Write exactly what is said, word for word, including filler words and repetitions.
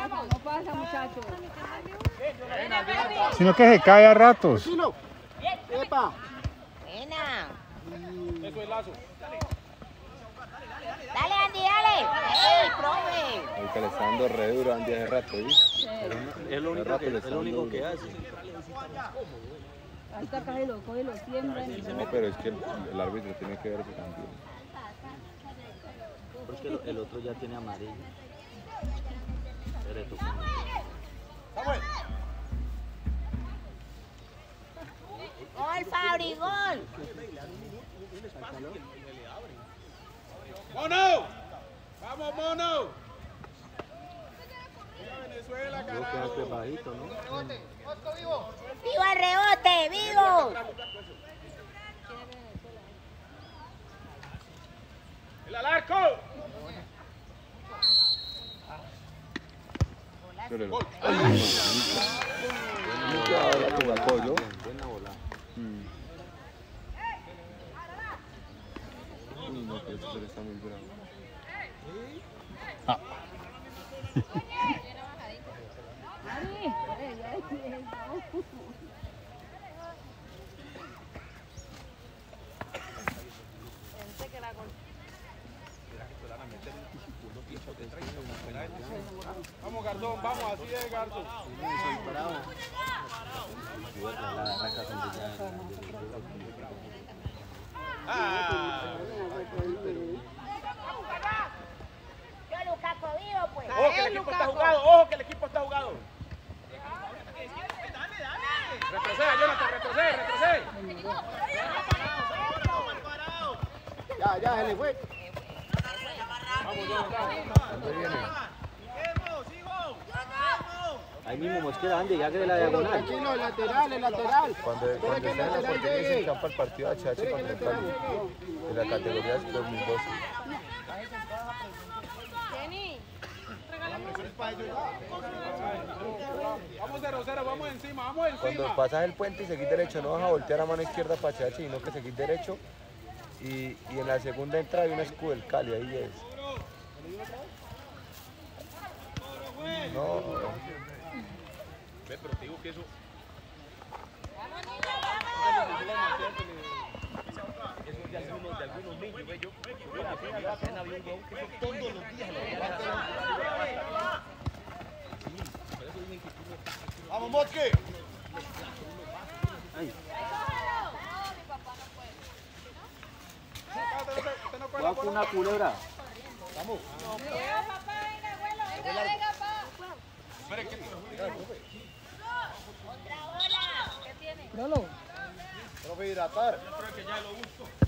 No pasa, muchachos. Sino que se cae a ratos. ¡Epa! Buena. Eso es lazo. Dale, Andy, dale. ¡Ey, profe! Ahorita le está dando re duro a Andy hace rato, ¿sí? Es lo único que, es lo único que hace. Ahí está, cógelo, cógelo, siembra. No, pero es que el, el árbitro tiene que ver eso también. Porque el, el otro ya tiene amarillo. ¡Gol, Fabri, gol! ¡Mono! ¡Vamos, mono! Venezuela, carajo. Bajito, ¿no? ¡Viva el rebote, vivo! ¡El al arco! Pero Gol. la apoyo. Buena bola. Uy, no, pero este está muy bravo. Ah. Vamos, Gardón, vamos, así es, Gardón. Ah. Yo, Lukaku, vivo, pues. Ojo que el equipo está jugado, ojo que el equipo está jugado. Retrocede, Jonathan, retrocede, retrocede. Ya, ya, se le fue. Vamos, Jonathan. Ahí mismo Mosquera, Andy, ya que de la diagonal. Tranquilo, el lateral, el lateral. Cuando, Espera cuando que el está en la lateral portería se llegue. escapa el partido H H contra el Cali. De la categoría dos mil doce. Vamos cero cero, vamos encima, vamos encima. Cuando pasas el puente y seguís derecho, no vas a voltear a mano izquierda para H H, sino que seguís derecho. Y, y en la segunda entrada hay un escudo del Cali, ahí es. No. Ve, pero te digo que eso... Eso es de algunos, de algunos niños, ve yo. Yo la pena, la pena, había un huevón que eso todos los días le ¡Vamos, Mosque! Va con una culebra. Vamos. Venga, papá, venga, abuelo, venga, venga, papá. Espera, ¿qué tiene? Otra bola. ¿Qué tiene? Prolo. Profe, hidratar. Creo que ya lo busco.